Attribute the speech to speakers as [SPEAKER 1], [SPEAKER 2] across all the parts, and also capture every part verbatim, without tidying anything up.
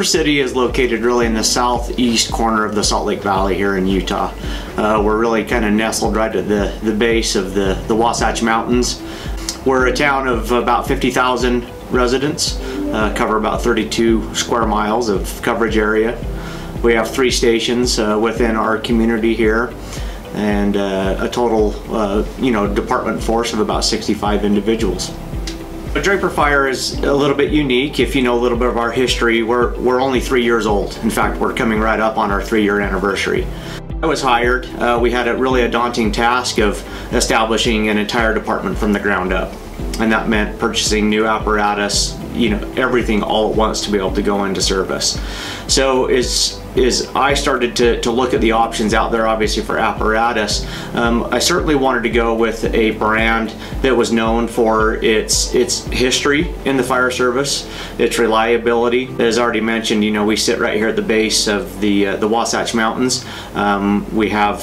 [SPEAKER 1] Draper City is located really in the southeast corner of the Salt Lake Valley here in Utah. Uh, we're really kind of nestled right at the, the base of the, the Wasatch Mountains. We're a town of about fifty thousand residents, uh, cover about thirty-two square miles of coverage area. We have three stations uh, within our community here, and uh, a total uh, you know, department force of about sixty-five individuals. The Draper Fire is a little bit unique. If you know a little bit of our history, we're, we're only three years old. In fact, we're coming right up on our three-year anniversary. I was hired. Uh, we had a really a daunting task of establishing an entire department from the ground up. And that meant purchasing new apparatus, you know, everything all at once to be able to go into service. So as, as I started to, to look at the options out there, obviously for apparatus, um, I certainly wanted to go with a brand that was known for its, its history in the fire service, its reliability. As already mentioned, you know, we sit right here at the base of the, uh, the Wasatch Mountains. Um, we have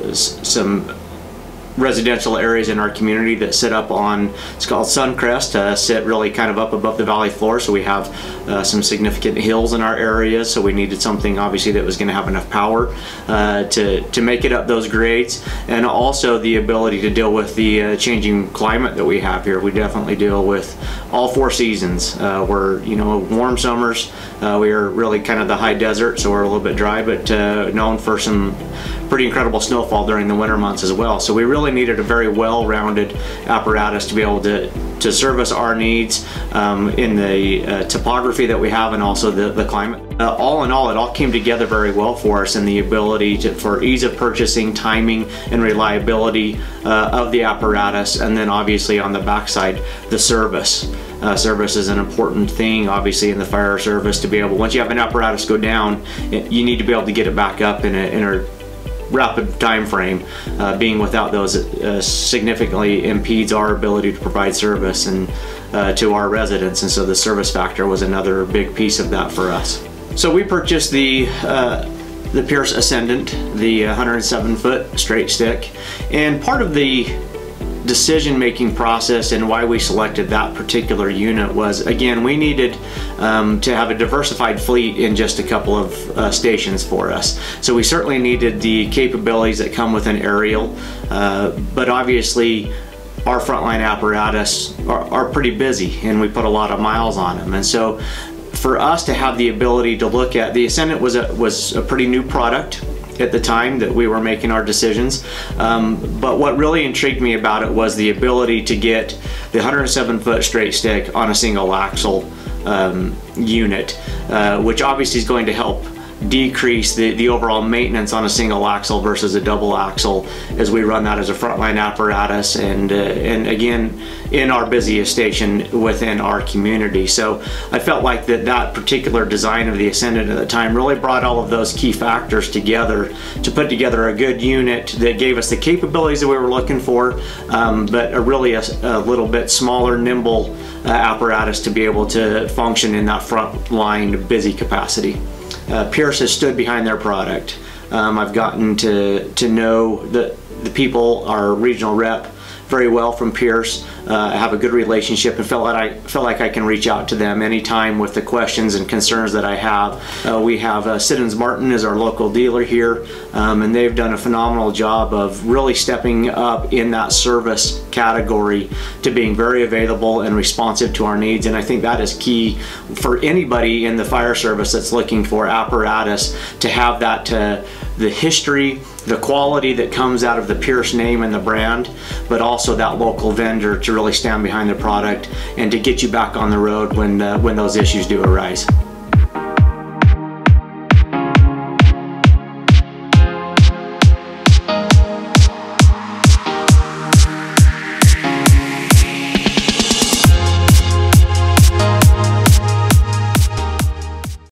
[SPEAKER 1] s some residential areas in our community that sit up on, it's called Suncrest, uh, sit really kind of up above the valley floor, so we have uh, some significant hills in our area, so we needed something obviously that was going to have enough power uh, to, to make it up those grades, and also the ability to deal with the uh, changing climate that we have here. We definitely deal with all four seasons. Uh, we're, you know, warm summers, uh, we are really kind of the high desert, so we're a little bit dry, but uh, known for some pretty incredible snowfall during the winter months as well. So we really needed a very well-rounded apparatus to be able to, to service our needs um, in the uh, topography that we have and also the, the climate. Uh, all in all, it all came together very well for us, and the ability to, for ease of purchasing, timing, and reliability uh, of the apparatus, and then obviously on the backside, the service. Uh, service is an important thing, obviously, in the fire service to be able, once you have an apparatus go down, it, you need to be able to get it back up in a, in a rapid time frame. Uh, being without those uh, significantly impedes our ability to provide service and uh, to our residents, and so the service factor was another big piece of that for us. So we purchased the uh, the Pierce Ascendant, the one hundred seven foot straight stick, and part of the decision-making process and why we selected that particular unit was, again, we needed um, to have a diversified fleet in just a couple of uh, stations for us. So we certainly needed the capabilities that come with an aerial, uh, but obviously our frontline apparatus are, are pretty busy, and we put a lot of miles on them. And so for us to have the ability to look at, the Ascendant was a, was a pretty new product at the time that we were making our decisions, um, but what really intrigued me about it was the ability to get the one hundred seven foot straight stick on a single axle um, unit, uh, which obviously is going to help decrease the, the overall maintenance on a single axle versus a double axle as we run that as a frontline apparatus, and uh, and again in our busiest station within our community. So I felt like that that particular design of the Ascendant at the time really brought all of those key factors together to put together a good unit that gave us the capabilities that we were looking for, um, but a really a, a little bit smaller, nimble uh, apparatus to be able to function in that frontline busy capacity. Uh, Pierce has stood behind their product. Um, I've gotten to, to know the, the people, our regional rep, very well from Pierce. Uh, I have a good relationship and felt like I feel like I can reach out to them anytime with the questions and concerns that I have. Uh, we have uh, Siddons-Martin as our local dealer here, um, and they've done a phenomenal job of really stepping up in that service category to being very available and responsive to our needs. And I think that is key for anybody in the fire service that's looking for apparatus, to have that uh, the history, the quality that comes out of the Pierce name and the brand, but also that local vendor to really stand behind the product and to get you back on the road when uh, when those issues do arise.